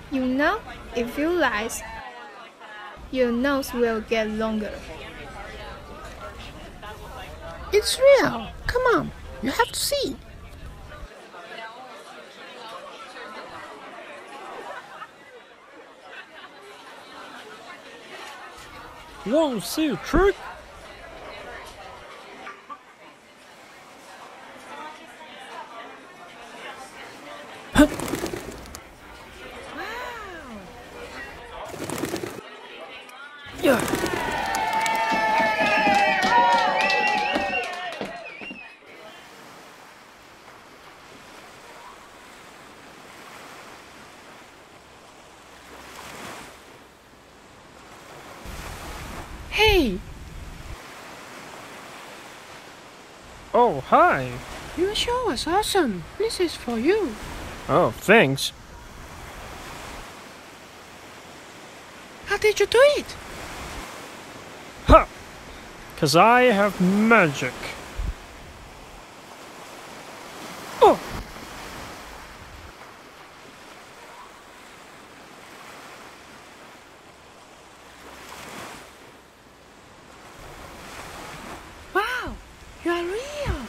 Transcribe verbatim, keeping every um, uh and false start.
You know, if you lie, your nose will get longer. It's real. Come on, you have to see. Want to see a trick? Yeah. Hey! Oh, hi. Your show was awesome. This is for you. Oh, thanks. How did you do it? Ha! 'Cause I have magic. Oh! Wow! You are real!